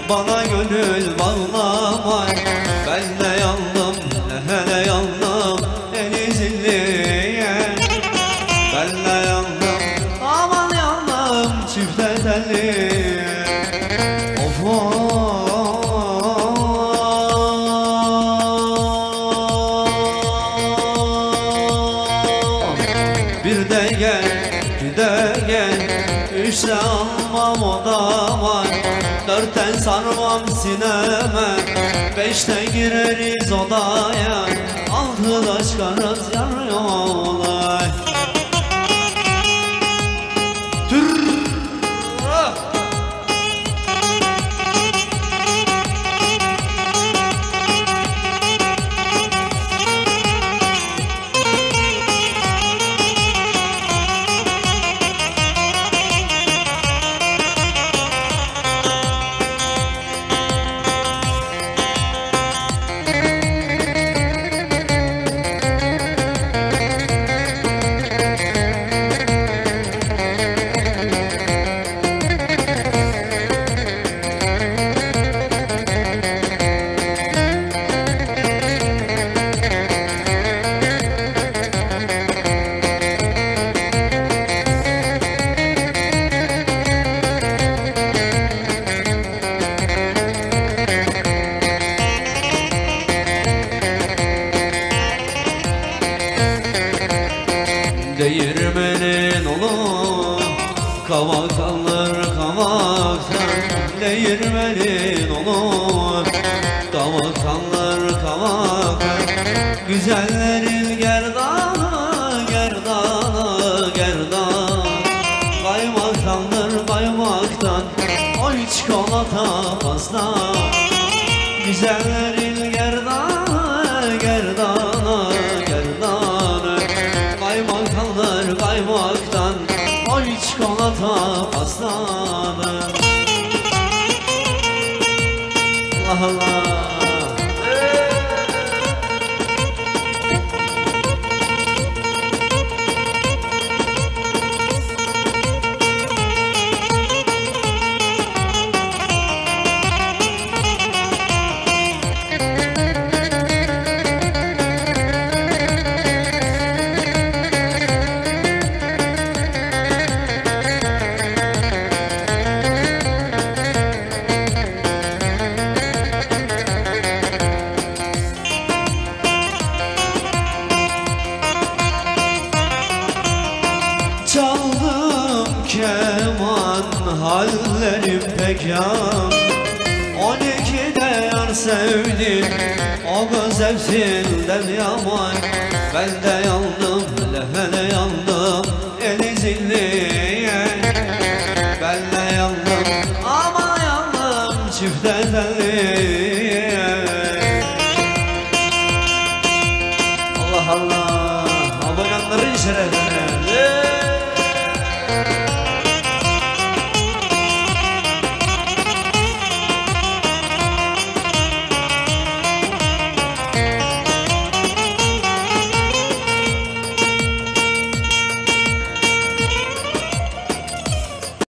bana gönül bağlama. Ben de yandım, hele yandım Elizilliye. Ben de yandım, aman yandım çifte telliye. Of bir de gel, bir de gel, üçte almam odama, dörtten sarmam sineme, beşte gireriz odaya, altıda çıkarız yarı yola. Değirmenin olur, kavak alır kavaktan. Değirmenin olur, kavak alır kavaktan. Güzellerin gerdanı, gerdanı, gerdan. Kaymaktandır kaymaktan, oy çikolata pasta. Güzellerin gerdanı, gerdanı, gerdanı. Kaymaktandır kaymaktan, oy çikolata pastadır. Allah Allah. Çaldım keman, hallerim pek yan. 12'de yar sevdim, o göz hepsinden yaman. Ben de yandım, hele yandım Elizilliye. Ben de yandım, aman yandım çifte telliye. Allah Allah, abakanların şerefi.